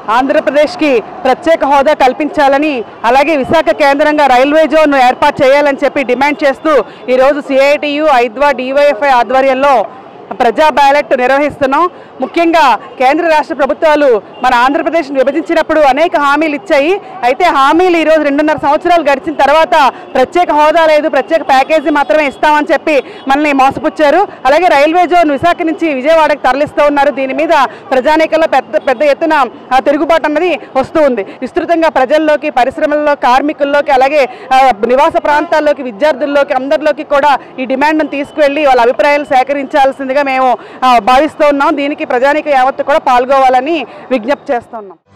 ఆంధ్రప్రదేశ్కి ప్రత్యేక హోదా కల్పించాలని అలాగే విశాఖ కేంద్రంగా రైల్వే జోన్ ఏర్పాటు చేయాలని చెప్పి డిమాండ్ చేస్తూ ఈరోజు సిఐటియు ఐద్వా డివైఎఫ్ఐ ఆధ్వర్యంలో ప్రజా బ్యాలెట్ నిర్వహిస్తున్నాం. ముఖ్యంగా కేంద్ర రాష్ట్ర ప్రభుత్వాలు మన ఆంధ్రప్రదేశ్ని విభజించినప్పుడు అనేక హామీలు ఇచ్చాయి. అయితే హామీలు ఈరోజు 2.5 సంవత్సరాలు గడిచిన తర్వాత ప్రత్యేక హోదా లేదు, ప్రత్యేక ప్యాకేజీ మాత్రమే ఇస్తామని చెప్పి మనల్ని మోసపుచ్చారు. అలాగే రైల్వే జోన్ విశాఖ నుంచి విజయవాడకి తరలిస్తూ ఉన్నారు. దీని మీద ప్రజానీకంలో పెద్ద ఎత్తున తిరుగుబాటు అన్నది వస్తూ ఉంది. విస్తృతంగా ప్రజల్లోకి, పరిశ్రమల్లో, కార్మికుల్లోకి, అలాగే నివాస ప్రాంతాల్లోకి, విద్యార్థుల్లోకి, అందరిలోకి కూడా ఈ డిమాండ్ను తీసుకువెళ్ళి వాళ్ళ అభిప్రాయాలు సేకరించాల్సిందిగా మేము భావిస్తూ ఉన్నాం. దీనికి ప్రజానీక యావత్తు కూడా పాల్గొవాలని విజ్ఞప్తి చేస్తున్నాం.